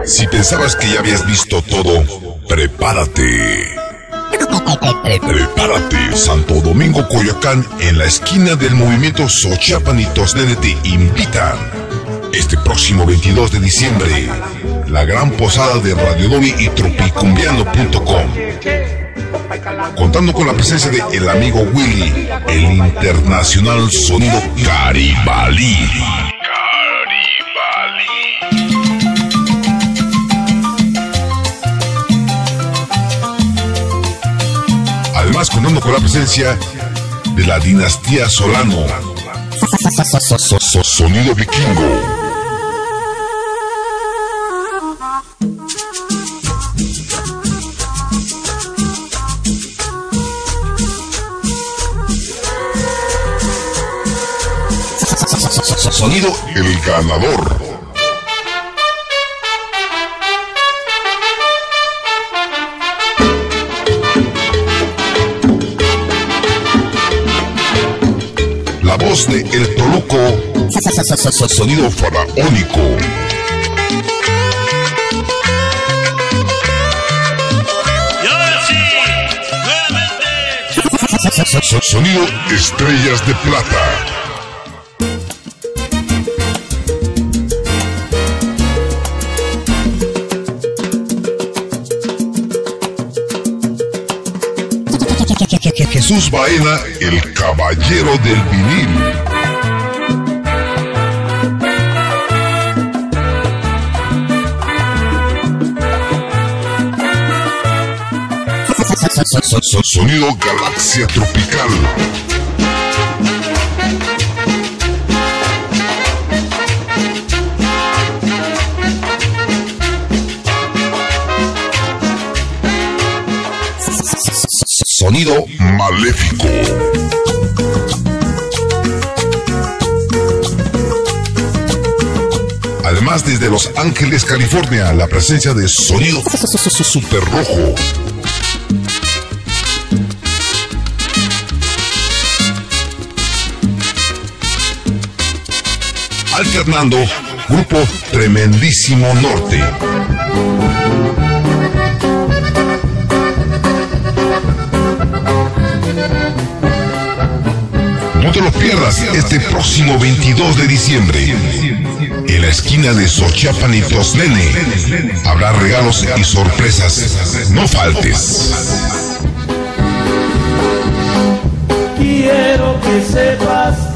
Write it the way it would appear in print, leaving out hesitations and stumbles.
Si pensabas que ya habías visto todo, prepárate. Prepárate, Santo Domingo, Coyoacán, en la esquina del movimiento Xochiapan y Tosnene te invitan. Este próximo 22 de diciembre, la gran posada de Radio Dobi y Tropicumbiano.com. Contando con la presencia de el amigo Willy, el internacional sonido Caribalí. Además, contando con la presencia de la dinastía Solano. Sonido vikingo. Sonido el ganador. La voz de El Toluco. Sonido faraónico. Y ahora sí, nuevamente. Sonido Estrellas de Plata. Jesús Baena, el caballero del vinil. Sonido Galaxia Tropical. Sonido Maléfico. Además, desde Los Ángeles, California, la presencia de Sonido Super Rojo. Alternando, grupo Tremendísimo Norte. No te lo pierdas este próximo 22 de diciembre. En la esquina de Xochiapan y Tosnene habrá regalos y sorpresas. No faltes. Quiero que sepas